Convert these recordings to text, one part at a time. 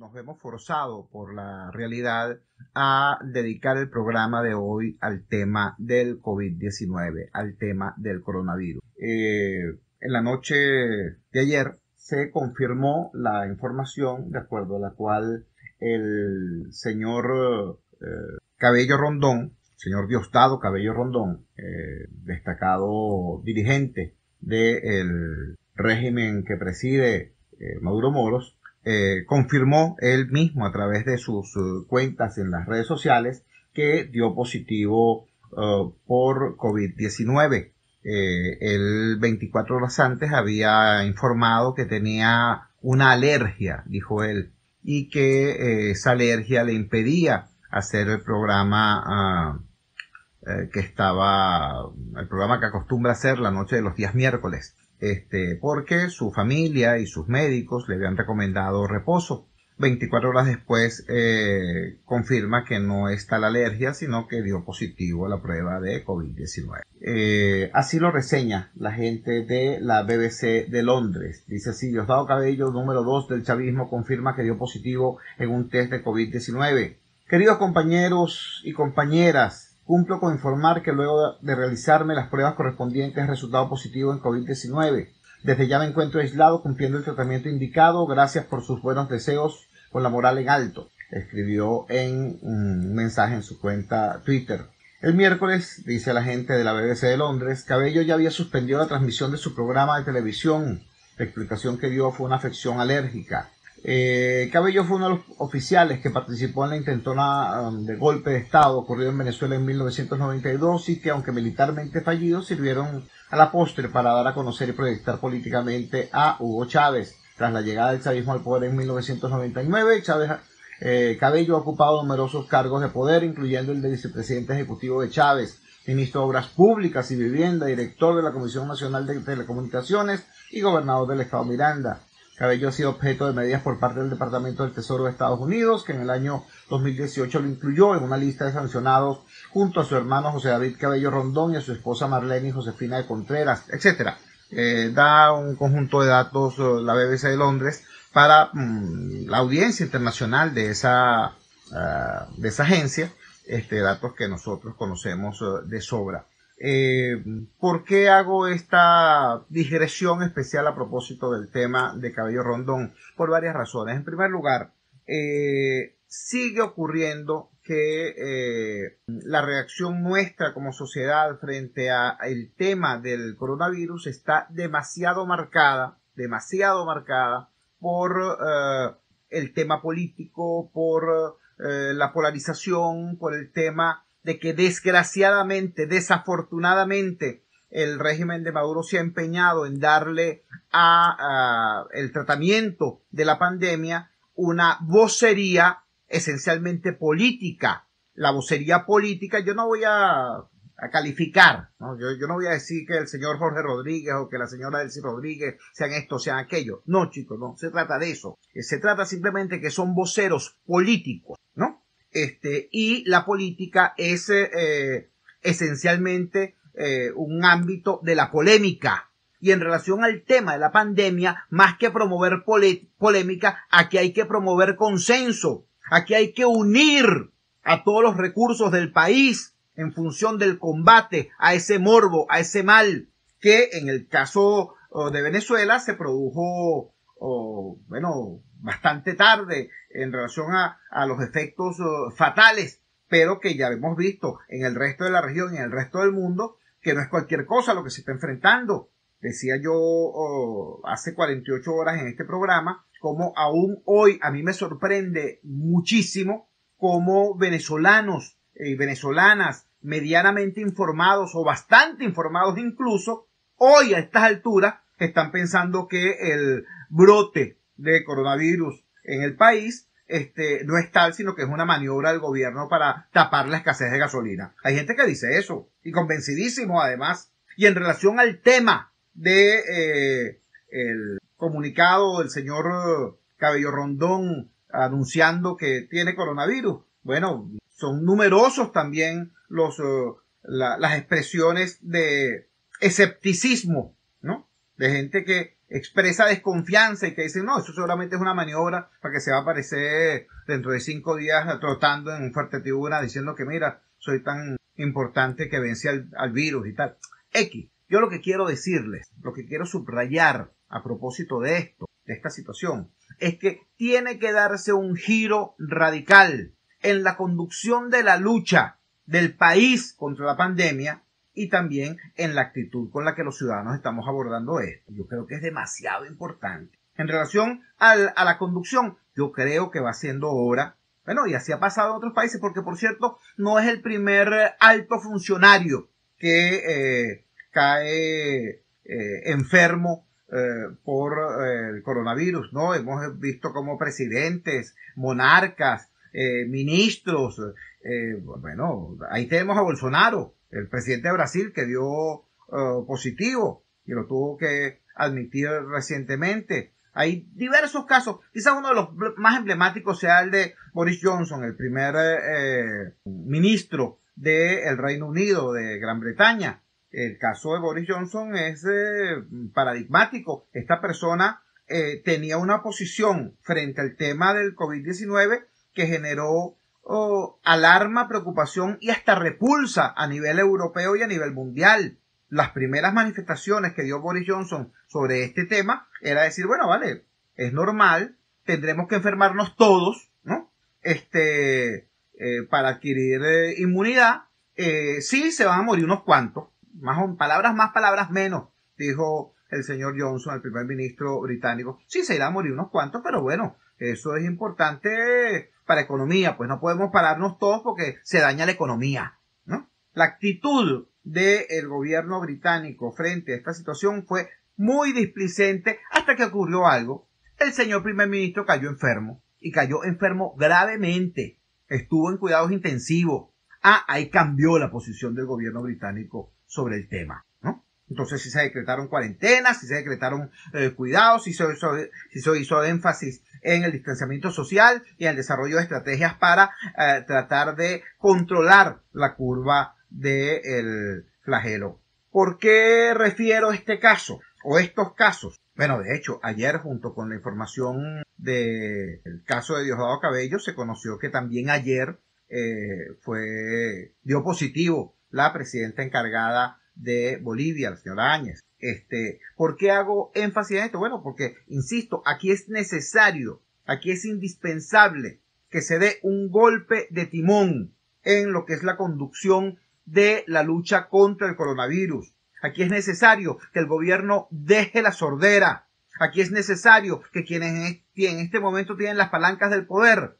nos vemos forzados por la realidad a dedicar el programa de hoy al tema del COVID-19, al tema del coronavirus. En la noche de ayer se confirmó la información de acuerdo a la cual el señor Cabello Rondón, señor Diosdado Cabello Rondón, destacado dirigente del régimen que preside Maduro Moros, confirmó él mismo a través de sus cuentas en las redes sociales que dio positivo por COVID-19. Él 24 horas antes había informado que tenía una alergia, dijo él, y que esa alergia le impedía hacer el programa el programa que acostumbra hacer la noche de los días miércoles, porque su familia y sus médicos le habían recomendado reposo. 24 horas después confirma que no está la alergia, sino que dio positivo a la prueba de COVID-19. Así lo reseña la gente de la BBC de Londres. Dice así: Diosdado Cabello, número 2 del chavismo, confirma que dio positivo en un test de COVID-19. Queridos compañeros y compañeras, cumplo con informar que luego de realizarme las pruebas correspondientes he resultado positivo en COVID-19. Desde ya me encuentro aislado cumpliendo el tratamiento indicado. Gracias por sus buenos deseos, con la moral en alto, escribió en un mensaje en su cuenta Twitter. El miércoles, dice la gente de la BBC de Londres, Cabello ya había suspendido la transmisión de su programa de televisión. La explicación que dio fue una afección alérgica. Cabello fue uno de los oficiales que participó en la intentona de golpe de Estado ocurrido en Venezuela en 1992 y que, aunque militarmente fallidos, sirvieron a la postre para dar a conocer y proyectar políticamente a Hugo Chávez. Tras la llegada del chavismo al poder en 1999, Cabello ha ocupado numerosos cargos de poder, incluyendo el de vicepresidente ejecutivo de Chávez, ministro de Obras Públicas y Vivienda, director de la Comisión Nacional de Telecomunicaciones y gobernador del estado Miranda. Cabello ha sido objeto de medidas por parte del Departamento del Tesoro de Estados Unidos, que en el año 2018 lo incluyó en una lista de sancionados junto a su hermano José David Cabello Rondón y a su esposa Marlene Josefina de Contreras, etc. Da un conjunto de datos la BBC de Londres para la audiencia internacional de esa agencia, datos que nosotros conocemos de sobra. ¿Por qué hago esta digresión especial a propósito del tema de Cabello Rondón? Por varias razones. En primer lugar, sigue ocurriendo que la reacción nuestra como sociedad frente al tema del coronavirus está demasiado marcada por el tema político, por la polarización, por el tema de que desgraciadamente, desafortunadamente, el régimen de Maduro se ha empeñado en darle a el tratamiento de la pandemia una vocería esencialmente política. La vocería política, yo no voy a calificar, ¿no? Yo no voy a decir que el señor Jorge Rodríguez o que la señora Delcy Rodríguez sean esto, sean aquello. No, chicos, no se trata de eso. Se trata simplemente que son voceros políticos, ¿no? Y la política es esencialmente un ámbito de la polémica. Y en relación al tema de la pandemia, más que promover polémica, aquí hay que promover consenso. Aquí hay que unir a todos los recursos del país en función del combate a ese morbo, a ese mal, que en el caso de Venezuela se produjo, bastante tarde en relación a los efectos fatales, pero que ya hemos visto en el resto de la región y en el resto del mundo que no es cualquier cosa lo que se está enfrentando. Decía yo hace 48 horas en este programa como aún hoy a mí me sorprende muchísimo cómo venezolanos y venezolanas medianamente informados o bastante informados incluso, hoy a estas alturas están pensando que el brote de coronavirus en el país no es tal, sino que es una maniobra del gobierno para tapar la escasez de gasolina. Hay gente que dice eso, y convencidísimo además. Y en relación al tema de el comunicado del señor Cabello Rondón anunciando que tiene coronavirus, bueno, son numerosos también las expresiones de escepticismo, ¿no? de gente que expresa desconfianza y que dice, no, eso seguramente es una maniobra para que se va a aparecer dentro de 5 días trotando en un fuerte tribuna diciendo que mira, soy tan importante que vence al virus y tal. Yo lo que quiero decirles, lo que quiero subrayar a propósito de esto, de esta situación, es que tiene que darse un giro radical en la conducción de la lucha del país contra la pandemia y también en la actitud con la que los ciudadanos estamos abordando esto. Yo creo que es demasiado importante. En relación a la conducción, yo creo que va siendo hora, bueno, y así ha pasado en otros países, porque por cierto, no es el primer alto funcionario que cae enfermo por el coronavirus, ¿no? Hemos visto como presidentes, monarcas, ministros, bueno, ahí tenemos a Bolsonaro, el presidente de Brasil, que dio positivo y lo tuvo que admitir recientemente. Hay diversos casos, quizás uno de los más emblemáticos sea el de Boris Johnson, el primer ministro del Reino Unido, de Gran Bretaña. El caso de Boris Johnson es paradigmático. Esta persona tenía una posición frente al tema del COVID-19 que generó alarma, preocupación y hasta repulsa a nivel europeo y a nivel mundial. Las primeras manifestaciones que dio Boris Johnson sobre este tema era decir, bueno, vale, es normal, tendremos que enfermarnos todos, ¿no? Para adquirir inmunidad. Sí, se van a morir unos cuantos, palabras más, palabras menos, dijo el señor Johnson, el primer ministro británico. Sí, se irán a morir unos cuantos, pero bueno, eso es importante para economía, pues no podemos pararnos todos porque se daña la economía, ¿no? La actitud del gobierno británico frente a esta situación fue muy displicente hasta que ocurrió algo. El señor primer ministro cayó enfermo y cayó enfermo gravemente. Estuvo en cuidados intensivos. Ahí cambió la posición del gobierno británico sobre el tema, ¿no? Entonces sí se decretaron cuarentenas, sí se decretaron cuidados, sí se hizo énfasis en el distanciamiento social y en el desarrollo de estrategias para tratar de controlar la curva del flagelo. ¿Por qué refiero este caso o estos casos? Bueno, de hecho, ayer junto con la información del caso de Diosdado Cabello se conoció que también ayer dio positivo la presidenta encargada de Bolivia, la señora Áñez. ¿Por qué hago énfasis en esto? Bueno, porque, insisto, aquí es necesario, aquí es indispensable que se dé un golpe de timón en lo que es la conducción de la lucha contra el coronavirus. Aquí es necesario que el gobierno deje la sordera. Aquí es necesario que quienes en este momento tienen las palancas del poder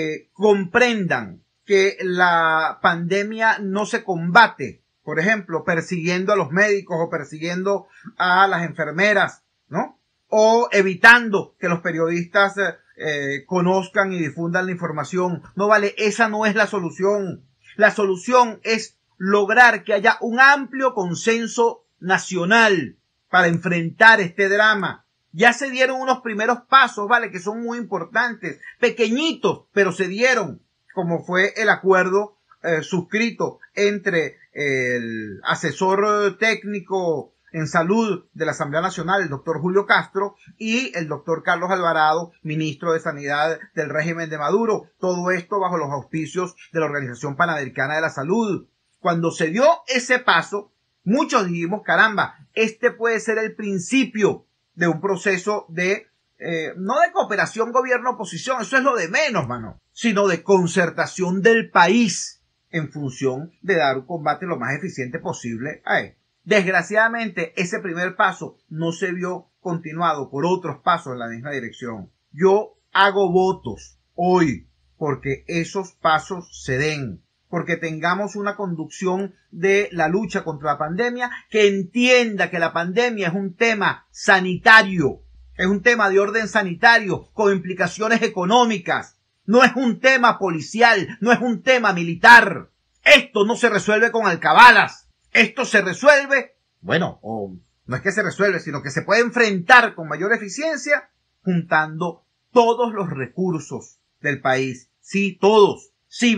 comprendan que la pandemia no se combate, por ejemplo, persiguiendo a los médicos o persiguiendo a las enfermeras, ¿no? O evitando que los periodistas conozcan y difundan la información. No vale, esa no es la solución. La solución es lograr que haya un amplio consenso nacional para enfrentar este drama. Ya se dieron unos primeros pasos, ¿vale? Que son muy importantes, pequeñitos, pero se dieron, como fue el acuerdo suscrito entre el asesor técnico en salud de la Asamblea Nacional, el doctor Julio Castro, y el doctor Carlos Alvarado, ministro de Sanidad del régimen de Maduro. Todo esto bajo los auspicios de la Organización Panamericana de la Salud. Cuando se dio ese paso, muchos dijimos, caramba, este puede ser el principio de un proceso de, no de cooperación gobierno-oposición, eso es lo de menos, mano, sino de concertación del país en función de dar un combate lo más eficiente posible a él. Desgraciadamente, ese primer paso no se vio continuado por otros pasos en la misma dirección. Yo hago votos hoy porque esos pasos se den, porque tengamos una conducción de la lucha contra la pandemia que entienda que la pandemia es un tema sanitario, es un tema de orden sanitario con implicaciones económicas, no es un tema policial, no es un tema militar. Esto no se resuelve con alcabalas, esto se resuelve, bueno, o no es que se resuelve, sino que se puede enfrentar con mayor eficiencia juntando todos los recursos del país, sí, todos.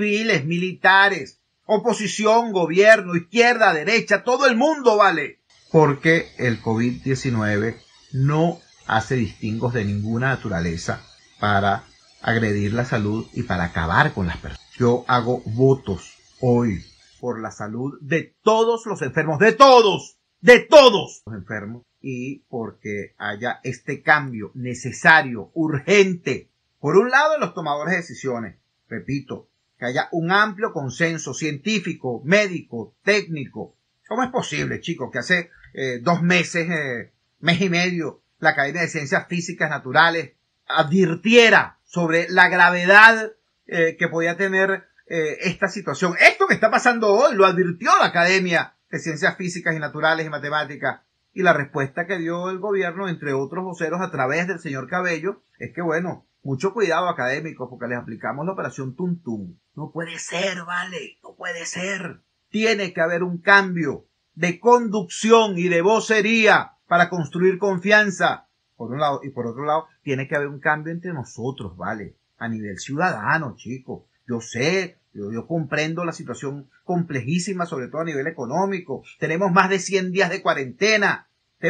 Civiles, militares, oposición, gobierno, izquierda, derecha, todo el mundo, vale. porque el COVID-19 no hace distingos de ninguna naturaleza para agredir la salud y para acabar con las personas. Yo hago votos hoy por la salud de todos los enfermos, de todos los enfermos, y porque haya este cambio necesario, urgente, por un lado en los tomadores de decisiones, repito, que haya un amplio consenso científico, médico, técnico. ¿Cómo es posible, chicos, que hace 2 meses, mes y medio, la Academia de Ciencias Físicas Naturales advirtiera sobre la gravedad que podía tener esta situación? Esto que está pasando hoy lo advirtió la Academia de Ciencias Físicas y Naturales y Matemáticas, y la respuesta que dio el gobierno, entre otros voceros, a través del señor Cabello, es que bueno, mucho cuidado, académicos, porque les aplicamos la operación Tum Tum. No puede ser, vale, no puede ser. Tiene que haber un cambio de conducción y de vocería para construir confianza, por un lado, y por otro lado, tiene que haber un cambio entre nosotros, vale, a nivel ciudadano, chicos. Yo sé, yo comprendo la situación complejísima, sobre todo a nivel económico. Tenemos más de 100 días de cuarentena.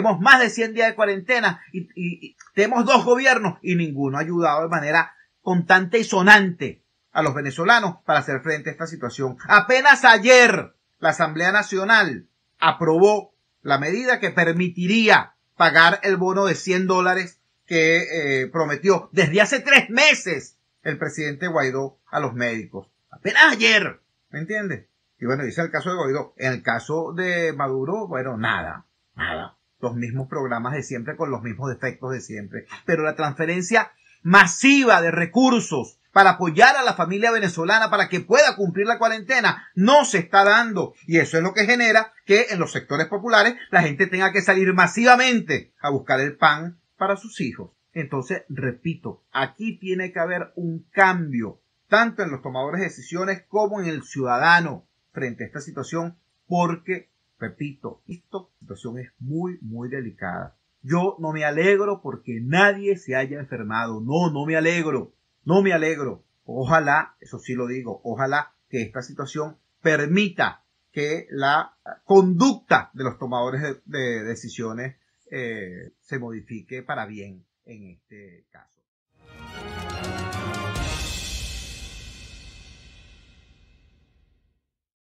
Y tenemos 2 gobiernos y ninguno ha ayudado de manera constante y sonante a los venezolanos para hacer frente a esta situación. Apenas ayer la Asamblea Nacional aprobó la medida que permitiría pagar el bono de $100 que prometió desde hace 3 meses el presidente Guaidó a los médicos. Apenas ayer, ¿me entiendes? Y bueno, dice el caso de Guaidó. En el caso de Maduro, bueno, nada. Los mismos programas de siempre con los mismos defectos de siempre. Pero la transferencia masiva de recursos para apoyar a la familia venezolana para que pueda cumplir la cuarentena no se está dando. Y eso es lo que genera que en los sectores populares la gente tenga que salir masivamente a buscar el pan para sus hijos. Entonces, repito, aquí tiene que haber un cambio, tanto en los tomadores de decisiones como en el ciudadano frente a esta situación, porque, repito, esta situación es muy, muy delicada. Yo no me alegro porque nadie se haya enfermado. No me alegro. Ojalá, eso sí lo digo, ojalá que esta situación permita que la conducta de los tomadores de decisiones se modifique para bien en este caso.